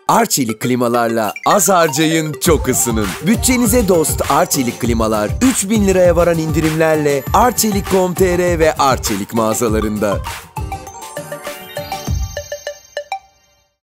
Arçelik klimalarla az harcayın, çok ısının. Bütçenize dost Arçelik klimalar 3.000 liraya varan indirimlerle Arçelik.com.tr ve Arçelik mağazalarında.